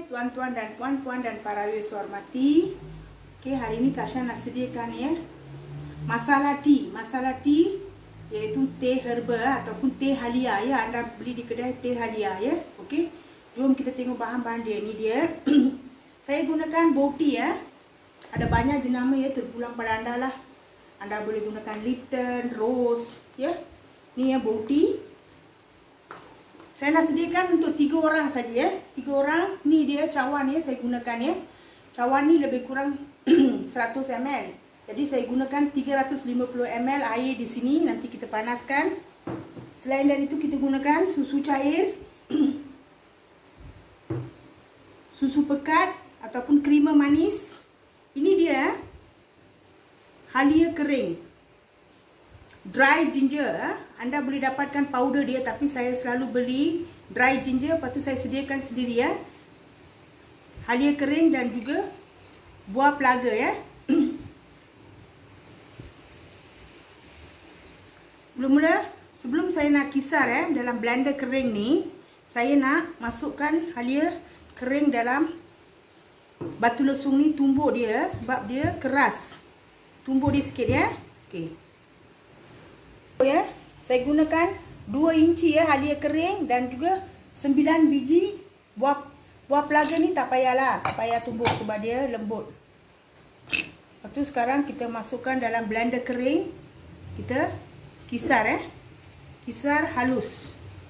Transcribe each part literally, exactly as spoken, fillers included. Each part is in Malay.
tuan-tuan dan puan-puan dan para viewers hormati. Oke, hari ini Kak Sya nak sediakan ya masala tea. Masala tea iaitu teh herba ataupun teh halia ya. Anda beli di kedai teh halia ya. Oke, jom kita tengok bahan-bahan dia. Ini dia. Saya gunakan bow tea ya. Ada banyak jenama ya, terpulang pada anda lah. Anda boleh gunakan Lipton, Rose ya. Ini ya bow tea. Saya nak sediakan untuk tiga orang saja ya. Tiga orang. Ni dia cawan ya saya gunakan ya. Cawan ni lebih kurang seratus mililiter. Jadi saya gunakan tiga ratus lima puluh mililiter air di sini. Nanti kita panaskan. Selain dari itu kita gunakan susu cair, susu pekat ataupun krima manis. Ini dia halia kering, dry ginger. Anda boleh dapatkan powder dia, tapi saya selalu beli dry ginger. Lepas tu saya sediakan sendiri ya. Halia kering dan juga buah pelaga ya. Mula-mula sebelum saya nak kisar ya dalam blender kering ni, saya nak masukkan halia kering dalam batu lesung ni, tumbuk dia sebab dia keras. Tumbuk dia sikit ya. Okey. Ya, saya gunakan dua inci ya halia kering dan juga sembilan biji buah buah pelaga ni. Tak payahlah, tak payah tumbuk sebab dia lembut. Lepas tu sekarang kita masukkan dalam blender kering. Kita kisar ya. Kisar halus.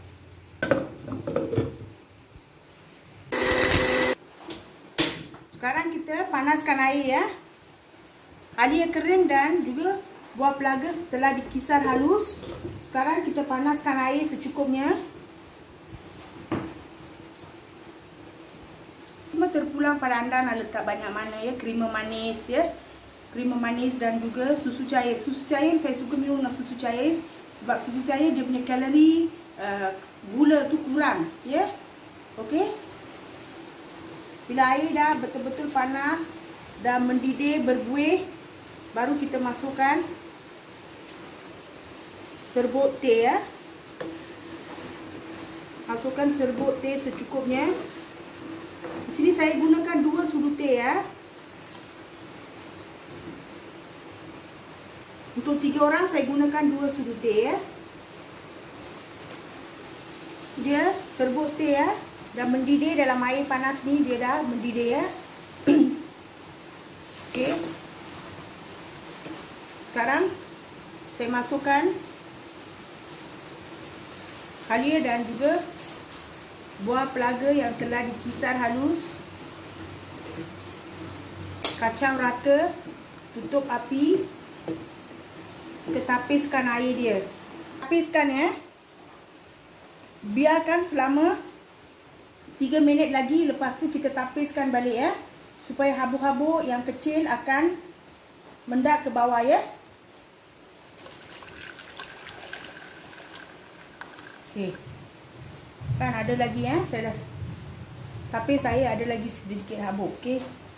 Sekarang kita panaskan air ya. Halia kering dan juga buah pelaga telah dikisar halus. Sekarang kita panaskan air secukupnya. Cuma terpulang pada anda nak letak banyak mana ya. Krima manis ya. Krima manis dan juga susu cair. Susu cair saya suka minum dengan susu cair. Sebab susu cair dia punya kalori, uh, gula tu kurang ya. Okey. Bila air dah betul-betul panas dan mendidih berbuih, baru kita masukkan serbuk teh ya. Masukkan serbuk teh secukupnya. Di sini saya gunakan dua sudu teh ya. Untuk tiga orang saya gunakan dua sudu teh ya. Dia serbuk teh ya. Dah mendidih dalam air panas ni, dia dah mendidih ya. Okey. Sekarang saya masukkan halia dan juga buah pelaga yang telah dikisar halus. Kacau rata, tutup api. Kita tapiskan air dia. Tapiskan ya. Biarkan selama tiga minit lagi. Lepas tu kita tapiskan balik ya. Supaya habuk-habuk yang kecil akan mendak ke bawah ya. Okey. Kan ada lagi ya. Saya dah tapis saya ada lagi sedikit habuk. Okey.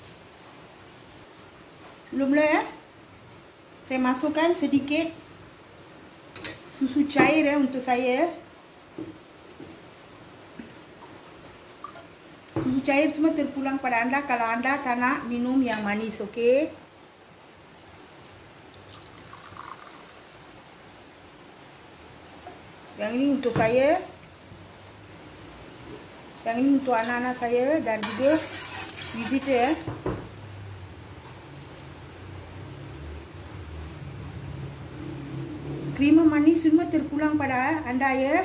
Mula-mula ya. Saya masukkan sedikit susu cair ya untuk saya. Susu cair semua terpulang pada anda kalau anda tak nak minum yang manis, okey? Yang ini untuk saya. Yang ini untuk anak-anak saya dan juga visitor ya. Krima manis semua terpulang pada anda ya.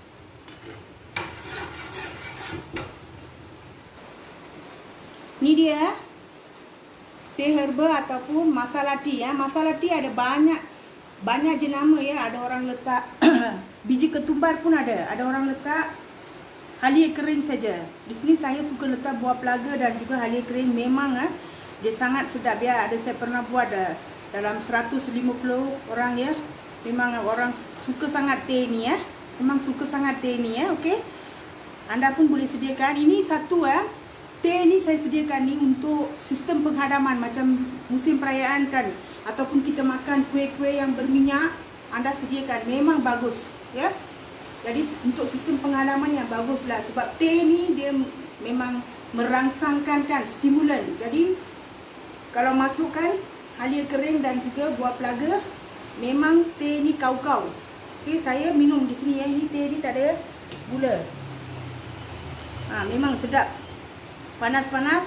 Ini dia teh herba ataupun masala tea ya. Masala tea ada banyak banyak jenama ya. Ada orang letak biji ketumbar pun ada. Ada orang letak halia kering saja. Di sini saya suka letak buah pelaga dan juga halia kering. Memang ah dia sangat sedap ya. Ada saya pernah buat ah, dalam seratus lima puluh orang ya. Memang orang suka sangat teh ni ya. Memang suka sangat teh ni ya. Okey. Anda pun boleh sediakan. Ini satu ya. Teh ni saya sediakan ni untuk sistem penghadaman macam musim perayaan kan, ataupun kita makan kuih-kuih yang berminyak, anda sediakan memang bagus ya. Jadi untuk sistem pengalaman yang bagus lah. Sebab teh ni dia memang merangsangkan kan, stimulan. Jadi kalau masukkan halia kering dan juga buah pelaga, memang teh ni kau-kau. Okay, saya minum di sini ya. Ini teh ni tak ada gula. Ha, memang sedap. Panas-panas.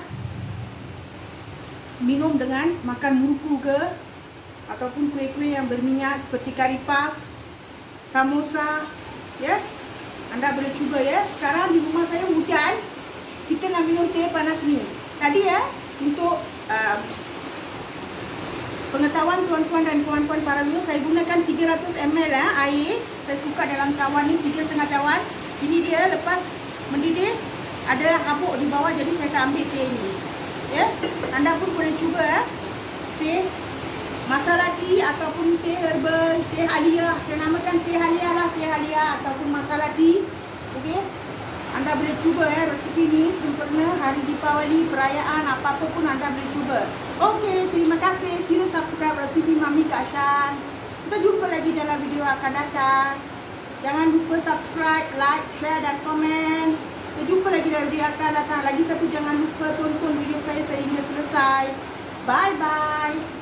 Minum dengan makan muruku ke, ataupun kuih-kuih yang berminyak seperti kari puff, samosa. Ya, anda boleh cuba ya. Sekarang di rumah saya hujan, kita nak minum teh panas ni. Tadi ya, untuk uh, pengetahuan tuan-tuan dan puan-puan para viewers, saya gunakan tiga ratus mililiter ya, air. Saya suka dalam cawan ni tiga setengah cawan. Ini dia lepas mendidih ada habuk di bawah, jadi saya akan ambil teh ni. Ya, anda pun boleh cuba ya. Teh masala tea ataupun teh herbal, teh halia. Saya namakan teh halia lah, teh halia ataupun masala tea. Okey. Anda boleh cuba ya resipi ni, sempurna hari Deepawali, perayaan apa-apa pun anda boleh cuba. Okey, terima kasih. Sila subscribe resipi Mami Kak Shan. Kita jumpa lagi dalam video akan datang. Jangan lupa subscribe, like, share dan komen. Kita jumpa lagi dalam video akan datang. Lagi satu, jangan lupa tonton video saya sehingga selesai. Bye bye.